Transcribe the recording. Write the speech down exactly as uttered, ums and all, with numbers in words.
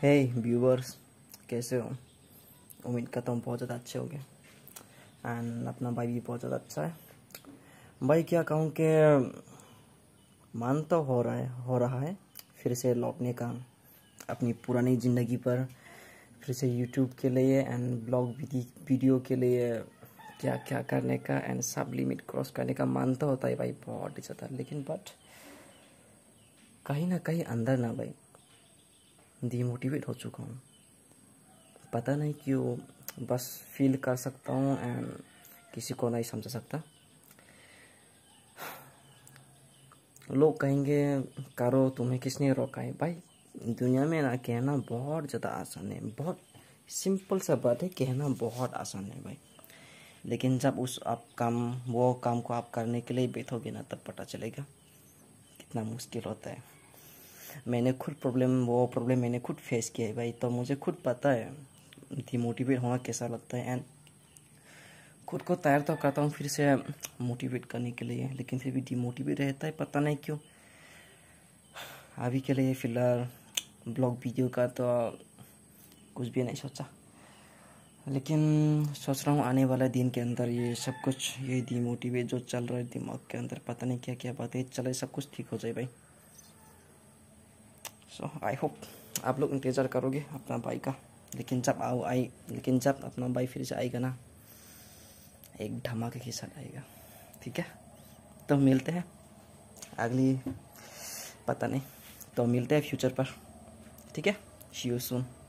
हे viewers, कैसे हो? उम्मीद करता हूँ बहुत ज़्यादा अच्छे होंगे। एंड अपना भाई भी बहुत ज़्यादा अच्छा है। भाई क्या कहूँ कि मन तो हो रहा है हो रहा है फिर से लौटने का अपनी पुरानी ज़िंदगी पर, फिर से यूट्यूब के लिए एंड ब्लॉग वीडियो के लिए क्या क्या करने का एंड सब लिमिट क्रॉस करने का मन तो होता है भाई बहुत ही ज़्यादा। लेकिन बट कहीं ना कहीं अंदर ना भाई डिमोटिवेट हो चुका हूँ। पता नहीं क्यों, बस फील कर सकता हूँ एंड किसी को नहीं समझ सकता। लोग कहेंगे करो, तुम्हें किसने रोका है? भाई दुनिया में ना कहना बहुत ज़्यादा आसान है, बहुत सिंपल सा बात है, कहना बहुत आसान है भाई। लेकिन जब उस आप काम वो काम को आप करने के लिए बैठोगे ना, तब पता चलेगा कितना मुश्किल होता है। मैंने खुद प्रॉब्लम वो प्रॉब्लम मैंने खुद फेस किया है भाई, तो मुझे खुद पता है डिमोटिवेट होना कैसा लगता है। एंड खुद को तैयार तो करता हूँ फिर से मोटिवेट करने के लिए, लेकिन फिर भी डिमोटिवेट रहता है, पता नहीं क्यों। अभी के लिए फ़िलहाल ब्लॉग वीडियो का तो कुछ भी नहीं सोचा, लेकिन सोच रहा हूँ आने वाले दिन के अंदर ये सब कुछ, ये डिमोटिवेट जो चल रहा है दिमाग के अंदर, पता नहीं क्या क्या बातें चले, सब कुछ ठीक हो जाए भाई। सो आई होप आप लोग इंतज़ार करोगे अपना भाई का। लेकिन जब आओ आई लेकिन जब अपना भाई फिर से आएगा ना, एक धमाके के साथ आएगा, ठीक है? तो मिलते हैं अगली, पता नहीं, तो मिलते हैं फ्यूचर पर, ठीक है? See you soon.